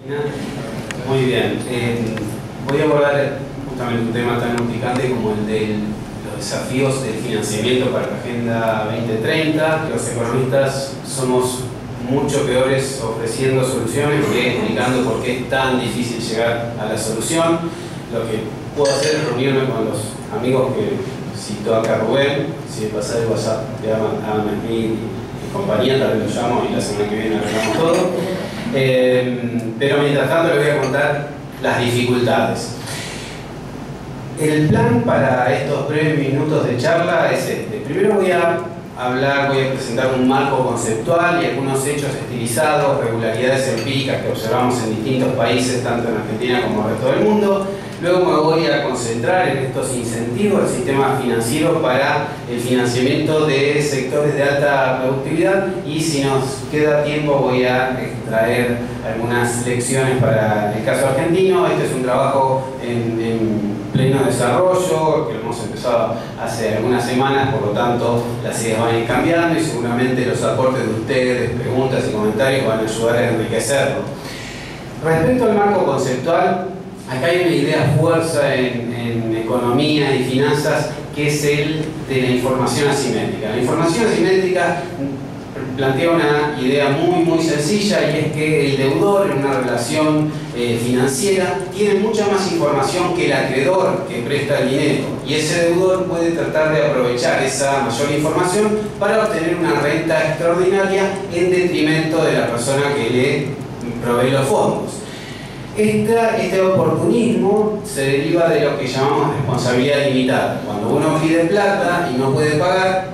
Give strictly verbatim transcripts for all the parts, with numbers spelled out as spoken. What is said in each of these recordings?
Muy bien. Eh, voy a abordar justamente un tema tan picante como el de los desafíos del financiamiento para la Agenda veinte treinta. Los economistas somos mucho peores ofreciendo soluciones que explicando por qué es tan difícil llegar a la solución. Lo que puedo hacer es reunirme con los amigos que citó acá Rubén. Si de pasar el WhatsApp le llaman a mí y compañía, tal vez lo llamo y la semana que viene arreglamos todo. Eh, pero mientras tanto les voy a contar las dificultades. El plan para estos breves minutos de charla es este. Primero voy a hablar, voy a presentar un marco conceptual y algunos hechos estilizados, regularidades empíricas que observamos en distintos países, tanto en Argentina como en el resto del mundo. Luego me voy a concentrar en estos incentivos del sistema financiero para el financiamiento de sectores de alta productividad y si nos queda tiempo voy a extraer algunas lecciones para el caso argentino. Este es un trabajo en, en pleno desarrollo, que lo hemos empezado hace algunas semanas, por lo tanto las ideas van a ir cambiando y seguramente los aportes de ustedes, preguntas y comentarios van a ayudar a enriquecerlo. Respecto al marco conceptual, acá hay una idea fuerza en, en economía y finanzas que es el de la información asimétrica. La información asimétrica plantea una idea muy muy sencilla y es que el deudor en una relación eh, financiera tiene mucha más información que el acreedor que presta el dinero y ese deudor puede tratar de aprovechar esa mayor información para obtener una renta extraordinaria en detrimento de la persona que le provee los fondos. Esta, este oportunismo se deriva de lo que llamamos responsabilidad limitada. Cuando uno pide plata y no puede pagar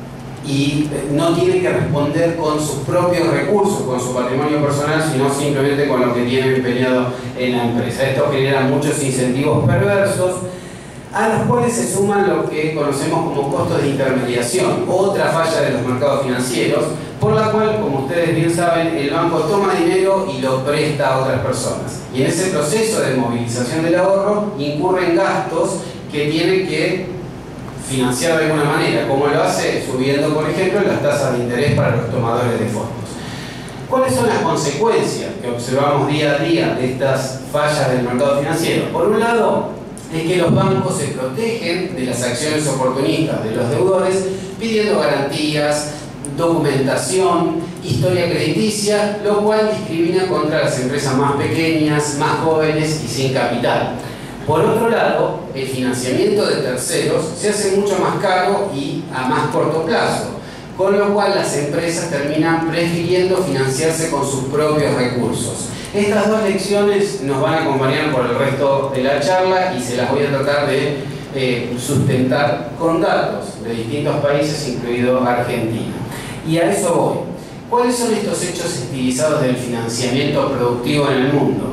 y no tiene que responder con sus propios recursos, con su patrimonio personal, sino simplemente con lo que tiene empeñado en la empresa. Esto genera muchos incentivos perversos, a los cuales se suman lo que conocemos como costos de intermediación, otra falla de los mercados financieros, por la cual, como ustedes bien saben, el banco toma dinero y lo presta a otras personas. Y en ese proceso de movilización del ahorro incurren gastos que tiene que financiar de alguna manera, como lo hace subiendo, por ejemplo, las tasas de interés para los tomadores de fondos. ¿Cuáles son las consecuencias que observamos día a día de estas fallas del mercado financiero? Por un lado, es que los bancos se protegen de las acciones oportunistas de los deudores pidiendo garantías, documentación, historia crediticia, lo cual discrimina contra las empresas más pequeñas, más jóvenes y sin capital. Por otro lado, el financiamiento de terceros se hace mucho más caro y a más corto plazo, con lo cual las empresas terminan prefiriendo financiarse con sus propios recursos. Estas dos lecciones nos van a acompañar por el resto de la charla y se las voy a tratar de eh, sustentar con datos de distintos países, incluido Argentina. Y a eso voy. ¿Cuáles son estos hechos estilizados del financiamiento productivo en el mundo?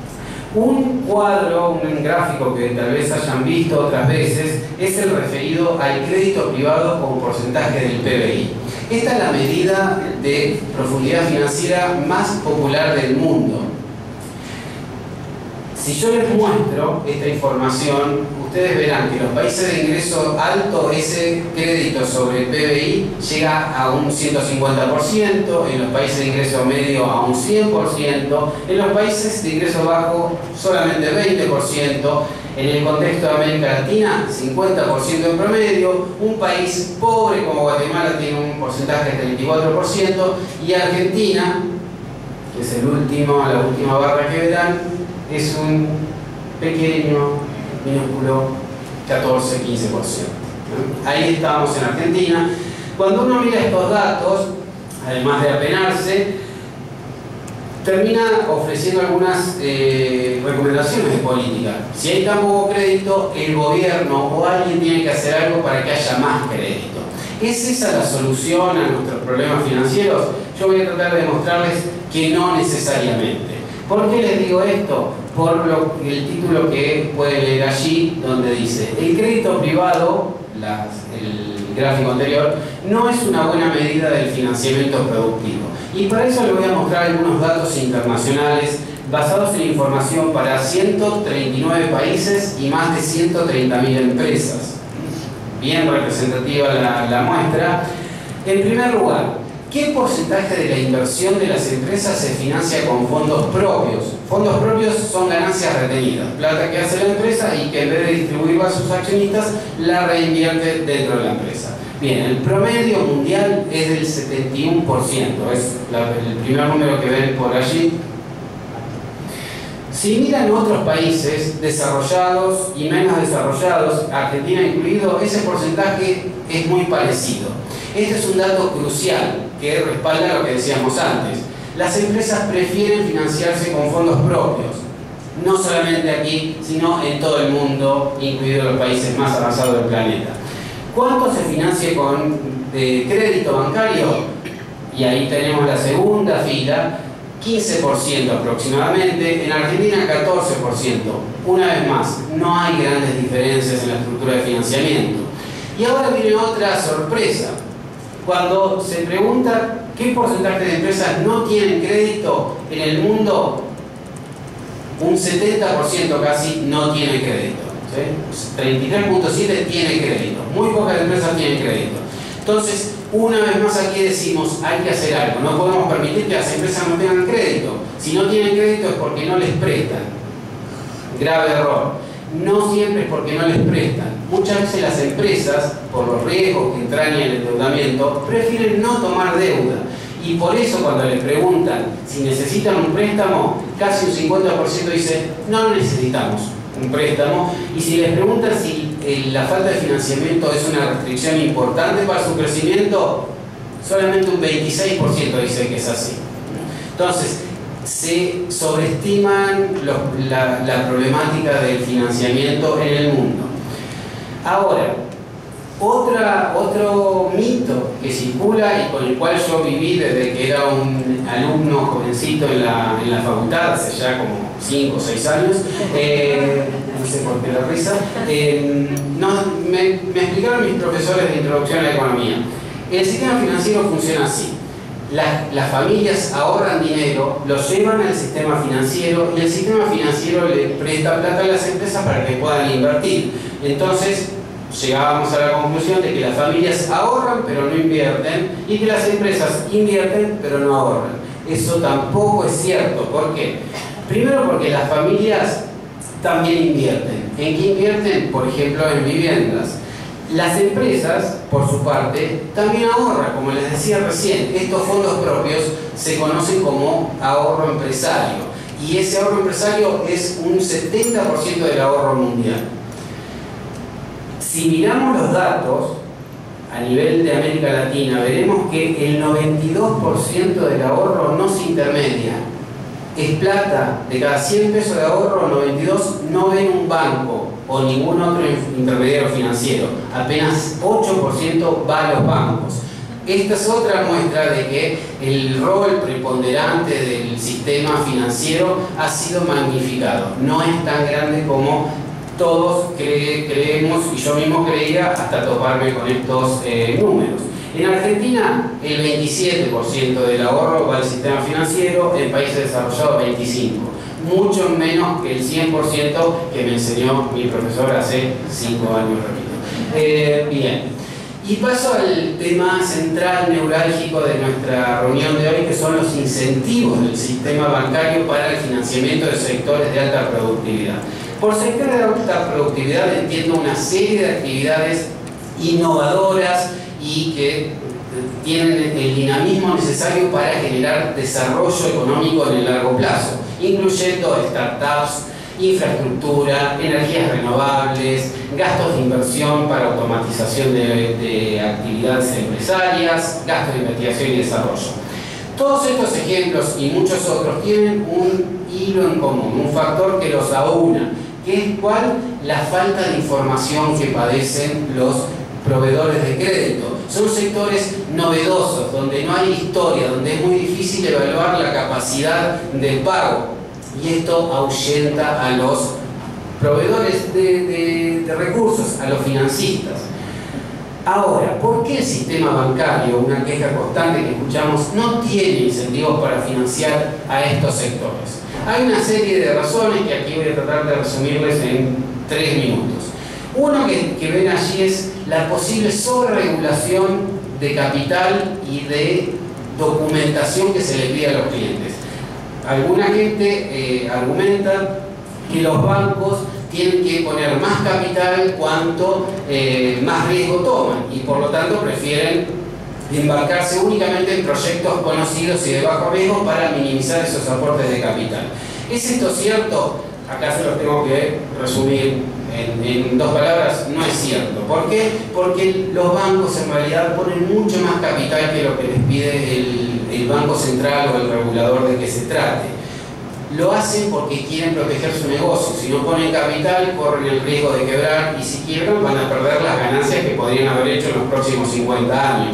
Un cuadro, un gráfico que tal vez hayan visto otras veces, es el referido al crédito privado como porcentaje del P B I. Esta es la medida de profundidad financiera más popular del mundo. Si yo les muestro esta información, ustedes verán que en los países de ingreso alto ese crédito sobre el P B I llega a un ciento cincuenta por ciento, en los países de ingreso medio a un cien por ciento, en los países de ingreso bajo solamente veinte por ciento, en el contexto de América Latina cincuenta por ciento en promedio, un país pobre como Guatemala tiene un porcentaje del veinticuatro por ciento y Argentina, que es el último, la última barra que verán, es un pequeño, minúsculo catorce a quince por ciento. Ahí estamos en Argentina. Cuando uno mira estos datos, además de apenarse, termina ofreciendo algunas eh, recomendaciones de política. Si hay tan poco crédito, el gobierno o alguien tiene que hacer algo para que haya más crédito. ¿Es esa la solución a nuestros problemas financieros? Yo voy a tratar de demostrarles que no necesariamente. ¿Por qué les digo esto? Por lo, el título que pueden leer allí, donde dice: el crédito privado, la, el gráfico anterior, no es una buena medida del financiamiento productivo. Y para eso les voy a mostrar algunos datos internacionales basados en información para ciento treinta y nueve países y más de ciento treinta mil empresas. Bien representativa la, la muestra. En primer lugar, ¿qué porcentaje de la inversión de las empresas se financia con fondos propios? Fondos propios son ganancias retenidas, plata que hace la empresa y que en vez de distribuirla a sus accionistas, la reinvierte dentro de la empresa. Bien, el promedio mundial es del setenta y uno por ciento, es la, el primer número que ven por allí. Si miran otros países desarrollados y menos desarrollados, Argentina incluido, ese porcentaje es muy parecido. Este es un dato crucial que respalda lo que decíamos antes. Las empresas prefieren financiarse con fondos propios, no solamente aquí, sino en todo el mundo, incluidos los países más avanzados del planeta. ¿Cuánto se financia con eh, crédito bancario? Y ahí tenemos la segunda fila, quince por ciento aproximadamente, en Argentina catorce por ciento. Una vez más, no hay grandes diferencias en la estructura de financiamiento. Y ahora viene otra sorpresa. Cuando se pregunta qué porcentaje de empresas no tienen crédito en el mundo, un setenta por ciento casi no tiene crédito. ¿Sí? treinta y tres punto siete por ciento tiene crédito. Muy pocas empresas tienen crédito. Entonces, una vez más aquí decimos, hay que hacer algo. No podemos permitir que las empresas no tengan crédito. Si no tienen crédito es porque no les prestan. Grave error. No siempre es porque no les prestan. Muchas veces las empresas, por los riesgos que entraña el endeudamiento, prefieren no tomar deuda. Y por eso cuando les preguntan si necesitan un préstamo, casi un cincuenta por ciento dice, no necesitamos un préstamo. Y si les preguntan si eh, la falta de financiamiento es una restricción importante para su crecimiento, solamente un veintiséis por ciento dice que es así. Entonces, se sobreestiman los, la, la problemática del financiamiento en el mundo. Ahora, otra, otro mito que circula y con el cual yo viví desde que era un alumno jovencito en la, en la facultad, hace ya como cinco o seis años, eh, no sé por qué la risa, eh, no, me, me explicaron mis profesores de introducción a la economía. El sistema financiero funciona así. Las, las familias ahorran dinero, lo llevan al sistema financiero y el sistema financiero le presta plata a las empresas para que puedan invertir. Entonces, llegábamos a la conclusión de que las familias ahorran pero no invierten y que las empresas invierten pero no ahorran. Eso tampoco es cierto. ¿Por qué? Primero porque las familias también invierten. ¿En qué invierten? Por ejemplo, en viviendas. Las empresas, por su parte, también ahorran, como les decía recién. Estos fondos propios se conocen como ahorro empresario. Y ese ahorro empresario es un setenta por ciento del ahorro mundial. Si miramos los datos a nivel de América Latina, veremos que el noventa y dos por ciento del ahorro no se intermedia. Es plata. De cada cien pesos de ahorro, noventa y dos no ven un banco o ningún otro intermediario financiero. Apenas ocho por ciento va a los bancos. Esta es otra muestra de que el rol preponderante del sistema financiero ha sido magnificado. No es tan grande como todos cre creemos, y yo mismo creía hasta toparme con estos eh, números. En Argentina, el veintisiete por ciento del ahorro va al sistema financiero, en países desarrollados veinticinco por ciento. Mucho menos que el cien por ciento que me enseñó mi profesor hace cinco años, repito. Eh, bien, y paso al tema central, neurálgico de nuestra reunión de hoy, que son los incentivos del sistema bancario para el financiamiento de sectores de alta productividad. Por sector de alta productividad entiendo una serie de actividades innovadoras y que tienen el dinamismo necesario para generar desarrollo económico en el largo plazo, incluyendo startups, infraestructura, energías renovables, gastos de inversión para automatización de, de actividades empresarias, gastos de investigación y desarrollo. Todos estos ejemplos y muchos otros tienen un hilo en común, un factor que los aúna, que es cuál, la falta de información que padecen los proveedores de crédito. Son sectores novedosos, donde no hay historia, donde es muy difícil evaluar la capacidad de pago. Y esto ahuyenta a los proveedores de, de, de recursos, a los financistas. Ahora, ¿por qué el sistema bancario, una queja constante que escuchamos, no tiene incentivos para financiar a estos sectores? Hay una serie de razones que aquí voy a tratar de resumirles en tres minutos. Uno que, que ven allí es la posible sobreregulación de capital y de documentación que se le pide a los clientes. Alguna gente eh, argumenta que los bancos tienen que poner más capital cuanto eh, más riesgo toman y por lo tanto prefieren embarcarse únicamente en proyectos conocidos y de bajo riesgo para minimizar esos aportes de capital. ¿Es esto cierto? Acá se los tengo que resumir en, en dos palabras, no es cierto. ¿Por qué? Porque los bancos en realidad ponen mucho más capital que lo que les pide el, el Banco Central o el regulador de que se trate. Lo hacen porque quieren proteger su negocio. Si no ponen capital, corren el riesgo de quebrar y si quiebran van a perder las ganancias que podrían haber hecho en los próximos cincuenta años.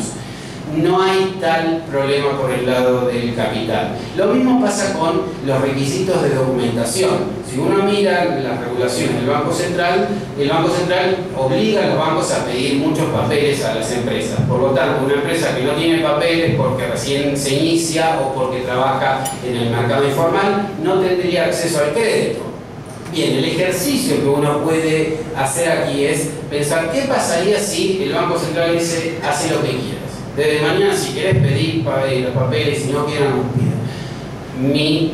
No hay tal problema por el lado del capital. Lo mismo pasa con los requisitos de documentación. Si uno mira las regulaciones del Banco Central, el Banco Central obliga a los bancos a pedir muchos papeles a las empresas. Por lo tanto, una empresa que no tiene papeles porque recién se inicia o porque trabaja en el mercado informal, no tendría acceso al crédito. Bien, el ejercicio que uno puede hacer aquí es pensar qué pasaría si el Banco Central dice, hace lo que quieras. Desde mañana, si querés pedir los papeles, si no quieran, los pidan. Mi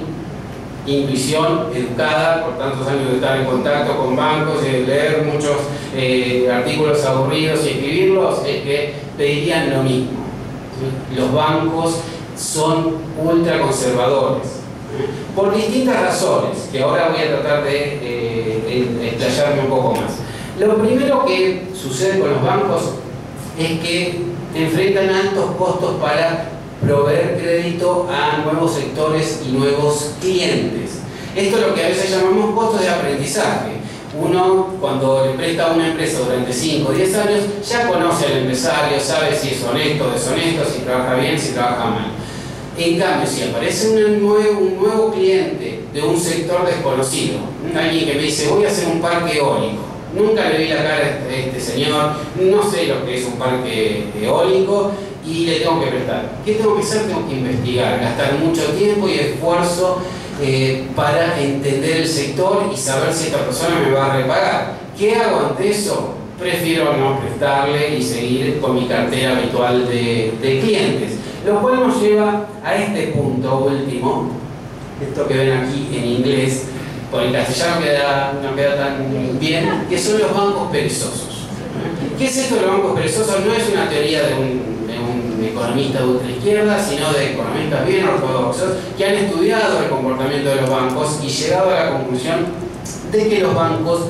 intuición educada, por tantos años de estar en contacto con bancos y de leer muchos eh, artículos aburridos y escribirlos, es que pedirían lo mismo. ¿Sí? Los bancos son ultraconservadores, ¿eh? por distintas razones, que ahora voy a tratar de eh, explayarme un poco más. Lo primero que sucede con los bancos es que enfrentan altos costos para proveer crédito a nuevos sectores y nuevos clientes. Esto es lo que a veces llamamos costos de aprendizaje. Uno, cuando le presta a una empresa durante cinco o diez años, ya conoce al empresario, sabe si es honesto o deshonesto, si trabaja bien, si trabaja mal. En cambio, si aparece un nuevo, un nuevo cliente de un sector desconocido, alguien que me dice, voy a hacer un parque eólico, nunca le vi la cara a este señor, no sé lo que es un parque eólico y le tengo que prestar. ¿Qué tengo que hacer? Tengo que investigar, gastar mucho tiempo y esfuerzo eh, para entender el sector y saber si esta persona me va a repagar. ¿Qué hago ante eso? Prefiero no prestarle y seguir con mi cartera habitual de, de clientes. Lo cual nos lleva a este punto último, esto que ven aquí en inglés, por el castellano queda, no queda tan bien, que son los bancos perezosos. ¿Qué es esto de los bancos perezosos? No es una teoría de un, de un economista de ultraizquierda, sino de economistas bien ortodoxos que han estudiado el comportamiento de los bancos y llegado a la conclusión de que los bancos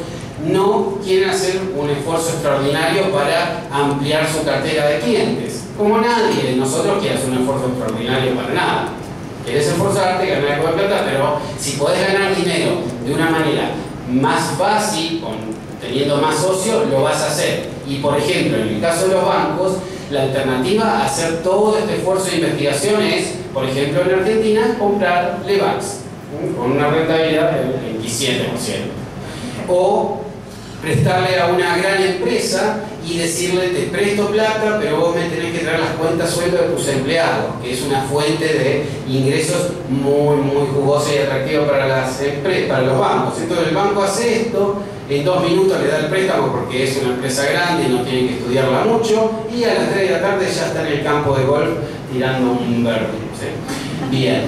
no quieren hacer un esfuerzo extraordinario para ampliar su cartera de clientes. Como nadie de nosotros quiere hacer un esfuerzo extraordinario para nada. Quieres esforzarte, ganar algo de plata, pero si podés ganar dinero de una manera más fácil, con, teniendo más socios, lo vas a hacer. Y por ejemplo, en el caso de los bancos, la alternativa a hacer todo este esfuerzo de investigación es, por ejemplo, en Argentina, comprar Levax, con una rentabilidad del veintisiete por ciento. O prestarle a una gran empresa y decirle, te presto plata, pero vos me tenés que traer las cuentas sueldo de tus empleados, que es una fuente de ingresos muy, muy jugosa y atractiva para, las para los bancos. Entonces el banco hace esto, en dos minutos le da el préstamo porque es una empresa grande y no tiene que estudiarla mucho, y a las tres de la tarde ya está en el campo de golf tirando un verde. ¿Sí? Bien.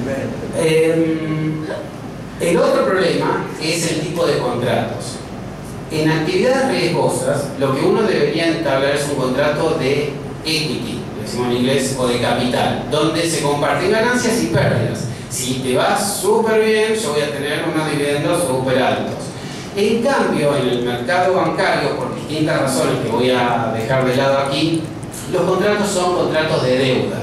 Eh, el otro problema es el tipo de contratos. En actividades riesgosas, lo que uno debería entablar es un contrato de equity, decimos en inglés, o de capital, donde se comparten ganancias y pérdidas. Si te va súper bien, yo voy a tener unos dividendos súper altos. En cambio, en el mercado bancario, por distintas razones que voy a dejar de lado aquí, los contratos son contratos de deuda.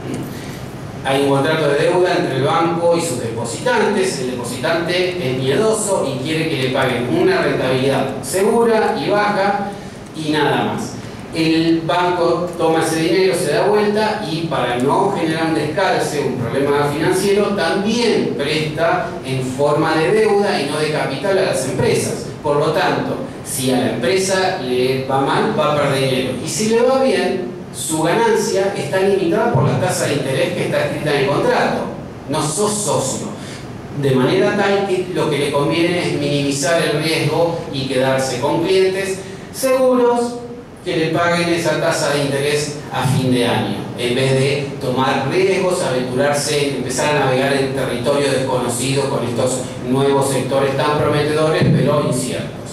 Hay un contrato de deuda entre el banco y sus depositantes. El depositante es miedoso y quiere que le paguen una rentabilidad segura y baja y nada más. El banco toma ese dinero, se da vuelta y para no generar un descalce, un problema financiero, también presta en forma de deuda y no de capital a las empresas. Por lo tanto, si a la empresa le va mal, va a perder dinero. Y si le va bien, su ganancia está limitada por la tasa de interés que está escrita en el contrato. No sos socio. De manera tal que lo que le conviene es minimizar el riesgo y quedarse con clientes seguros que le paguen esa tasa de interés a fin de año. en vez de tomar riesgos, aventurarse, empezar a navegar en territorio desconocido con estos nuevos sectores tan prometedores pero inciertos.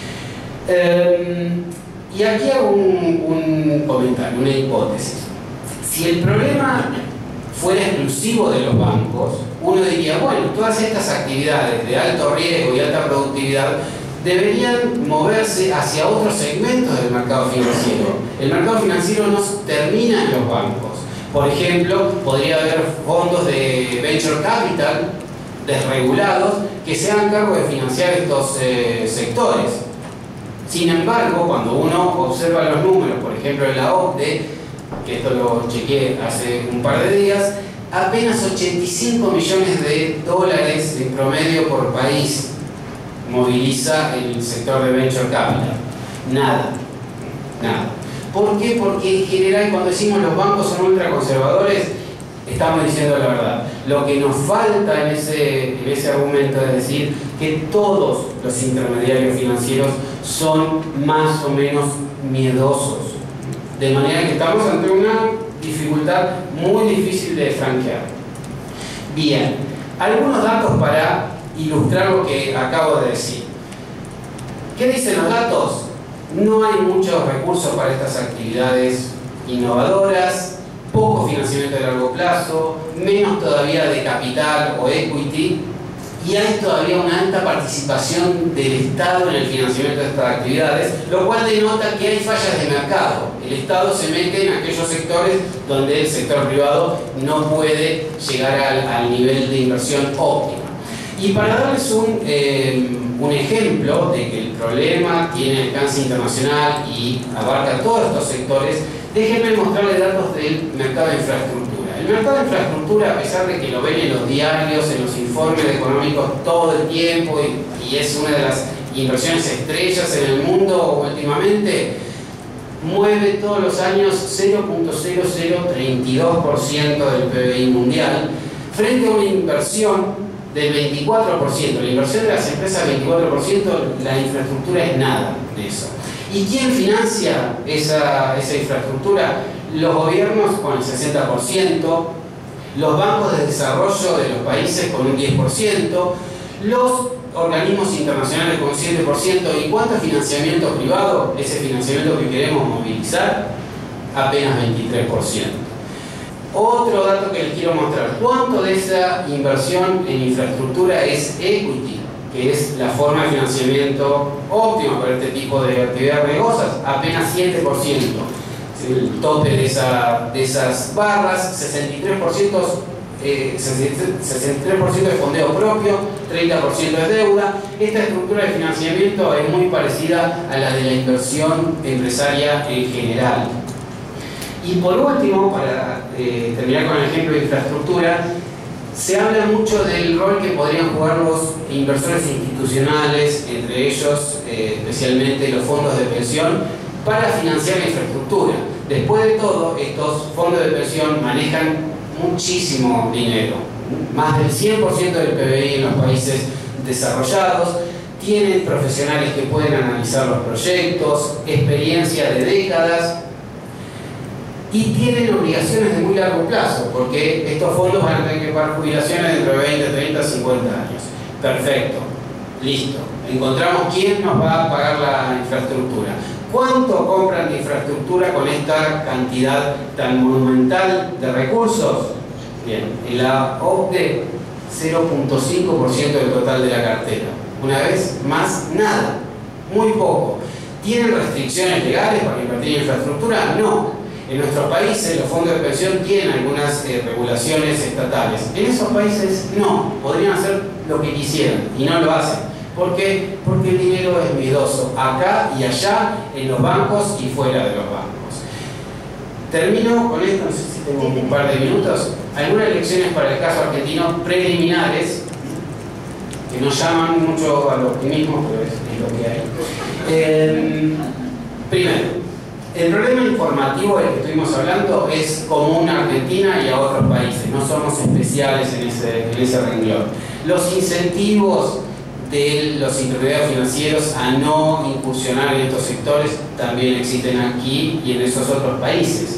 Eh, y aquí hago un, un comentario, una hipótesis. Si el problema fuera exclusivo de los bancos, uno diría, bueno, todas estas actividades de alto riesgo y alta productividad deberían moverse hacia otros segmentos del mercado financiero. El mercado financiero no termina en los bancos. Por ejemplo, podría haber fondos de venture capital desregulados que se hagan cargo de financiar estos eh, sectores. Sin embargo, cuando uno observa los números, por ejemplo en la O C D E, que esto lo chequeé hace un par de días, apenas ochenta y cinco millones de dólares en promedio por país moviliza el sector de venture capital. Nada, nada. ¿Por qué? Porque en general cuando decimos los bancos son ultraconservadores, estamos diciendo la verdad. Lo que nos falta en ese, en ese argumento es decir que todos los intermediarios financieros son más o menos miedosos. De manera que estamos ante una dificultad muy difícil de franquear. Bien, algunos datos para ilustrar lo que acabo de decir. ¿Qué dicen los datos? No hay muchos recursos para estas actividades innovadoras, poco financiamiento de largo plazo, menos todavía de capital o equity, y hay todavía una alta participación del Estado en el financiamiento de estas actividades, lo cual denota que hay fallas de mercado. El Estado se mete en aquellos sectores donde el sector privado no puede llegar al, al nivel de inversión óptima. Y para darles un, eh, un ejemplo de que el problema tiene alcance internacional y abarca todos estos sectores, déjenme mostrarles datos del mercado de infraestructura. El mercado de infraestructura, a pesar de que lo ven en los diarios, en los informes económicos todo el tiempo, y, y es una de las inversiones estrellas en el mundo últimamente, mueve todos los años cero punto cero cero treinta y dos por ciento del P B I mundial, frente a una inversión del veinticuatro por ciento. La inversión de las empresas veinticuatro por ciento, la infraestructura es nada de eso. ¿Y quién financia esa, esa infraestructura? Los gobiernos con el sesenta por ciento, los bancos de desarrollo de los países con un diez por ciento, los organismos internacionales con un siete por ciento. ¿Y cuánto financiamiento privado? Ese financiamiento que queremos movilizar, apenas veintitrés por ciento. Otro dato que les quiero mostrar, ¿cuánto de esa inversión en infraestructura es equity? Que es la forma de financiamiento óptima para este tipo de actividades riesgosas, apenas siete por ciento. El tope de, esa, de esas barras, sesenta y tres por ciento, eh, sesenta y tres por ciento de fondeo propio, treinta por ciento de deuda. Esta estructura de financiamiento es muy parecida a la de la inversión empresaria en general. Y por último, para eh, terminar con el ejemplo de infraestructura, se habla mucho del rol que podrían jugar los inversores institucionales, entre ellos eh, especialmente los fondos de pensión, para financiar la infraestructura. Después de todo, estos fondos de pensión manejan muchísimo dinero, más del cien por ciento del P B I en los países desarrollados, tienen profesionales que pueden analizar los proyectos, experiencia de décadas, y tienen obligaciones de muy largo plazo, porque estos fondos van a tener que pagar jubilaciones dentro de veinte, treinta, cincuenta años. Perfecto, listo. Encontramos quién nos va a pagar la infraestructura. ¿Cuánto compran de infraestructura con esta cantidad tan monumental de recursos? Bien, en la O C D E, cero punto cinco por ciento del total de la cartera. Una vez más, nada, muy poco. ¿Tienen restricciones legales para invertir en infraestructura? No. En nuestros países los fondos de pensión tienen algunas eh, regulaciones estatales. En esos países no, podrían hacer lo que quisieran y no lo hacen. ¿Por qué? Porque el dinero es miedoso, acá y allá, en los bancos y fuera de los bancos. Termino con esto, no sé si tengo un par de minutos. Algunas lecciones para el caso argentino preliminares, que nos llaman mucho al optimismo, pero es, es lo que hay. Eh, primero, el problema informativo del que estuvimos hablando es común a Argentina y a otros países, no somos especiales en ese, en ese renglón. Los incentivos de los intermediarios financieros a no incursionar en estos sectores también existen aquí y en esos otros países.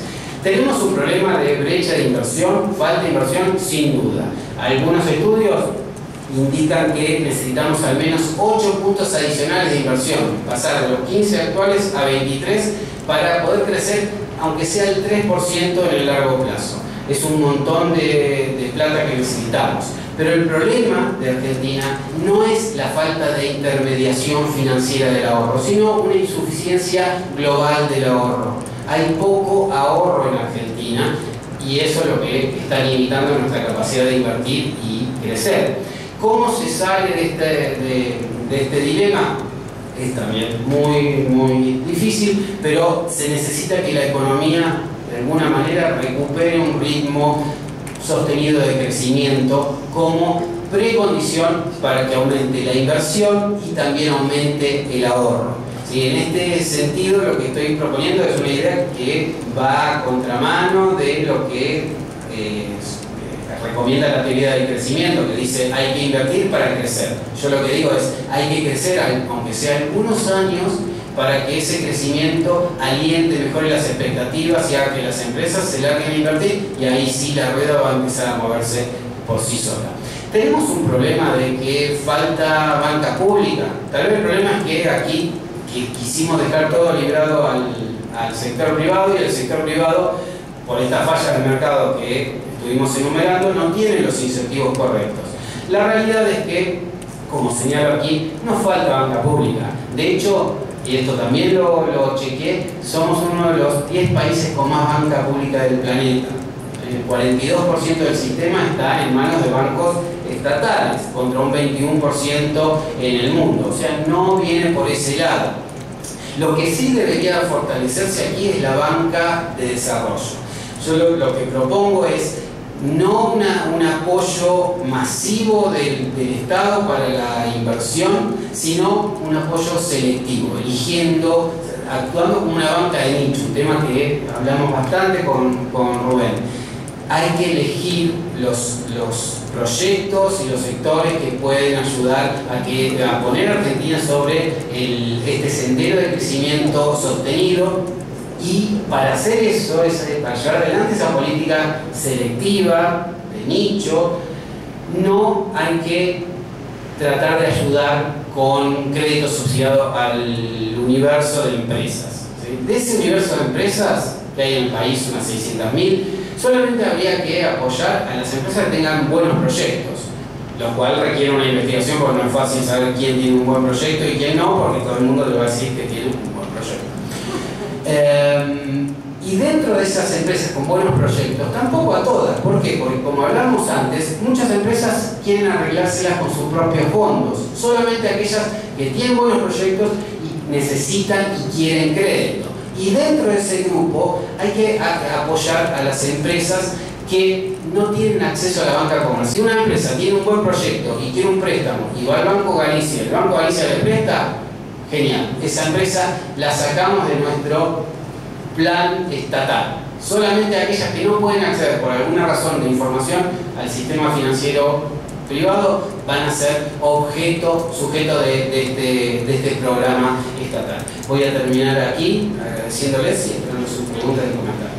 Tenemos un problema de brecha de inversión, falta de inversión, sin duda. Algunos estudios indican que necesitamos al menos ocho puntos adicionales de inversión, pasar de los quince actuales a veintitrés para poder crecer, aunque sea el tres por ciento en el largo plazo. Es un montón de, de plata que necesitamos. Pero el problema de Argentina no es la falta de intermediación financiera del ahorro, sino una insuficiencia global del ahorro. Hay poco ahorro en Argentina y eso es lo que está limitando nuestra capacidad de invertir y crecer. ¿Cómo se sale de este, de, de este dilema? Es también muy, muy difícil, pero se necesita que la economía de alguna manera recupere un ritmo sostenido de crecimiento como precondición para que aumente la inversión y también aumente el ahorro. Sí, en este sentido lo que estoy proponiendo es una idea que va a contramano de lo que eh, recomienda la teoría del crecimiento, que dice hay que invertir para crecer. Yo lo que digo es hay que crecer, aunque sea algunos años, para que ese crecimiento aliente, mejore las expectativas y haga que las empresas se larguen a invertir, y ahí sí la rueda va a empezar a moverse por sí sola. Tenemos un problema de que falta banca pública. Tal vez el problema es que aquí que quisimos dejar todo librado al, al sector privado, y el sector privado, por esta falla del mercado que estuvimos enumerando, no tiene los incentivos correctos. La realidad es que, como señalo aquí, no falta banca pública. De hecho, y esto también lo, lo chequeé, somos uno de los diez países con más banca pública del planeta. El cuarenta y dos por ciento del sistema está en manos de bancos estatales, contra un veintiuno por ciento en el mundo. O sea, no viene por ese lado. Lo que sí debería fortalecerse aquí es la banca de desarrollo. Yo lo, lo que propongo es no una, un apoyo masivo del, del Estado para la inversión, sino un apoyo selectivo, eligiendo, actuando como una banca de nicho, un tema que hablamos bastante con, con Rubén. Hay que elegir los, los proyectos y los sectores que pueden ayudar a, que, a poner a Argentina sobre el, este sendero de crecimiento sostenido. Y para hacer eso, es, para llevar adelante esa política selectiva, de nicho, no hay que tratar de ayudar con crédito subsidiado al universo de empresas. ¿Sí? De ese universo de empresas, que hay en el país unas seiscientas mil, solamente habría que apoyar a las empresas que tengan buenos proyectos, lo cual requiere una investigación, porque no es fácil saber quién tiene un buen proyecto y quién no, porque todo el mundo le va a decir que tiene un buen proyecto. Eh, y dentro de esas empresas con buenos proyectos, tampoco a todas. ¿Por qué? Porque, como hablamos antes, muchas empresas quieren arreglárselas con sus propios fondos. Solamente aquellas que tienen buenos proyectos y necesitan y quieren crédito. Y dentro de ese grupo hay que apoyar a las empresas que no tienen acceso a la banca comercial. Si una empresa tiene un buen proyecto y quiere un préstamo y va al Banco Galicia, el Banco Galicia le presta, genial, esa empresa la sacamos de nuestro plan estatal. Solamente aquellas que no pueden acceder por alguna razón de información al sistema financiero privado van a ser objeto, sujeto de, de, este, de este programa estatal. Voy a terminar aquí agradeciéndoles y esperando sus preguntas y comentarios.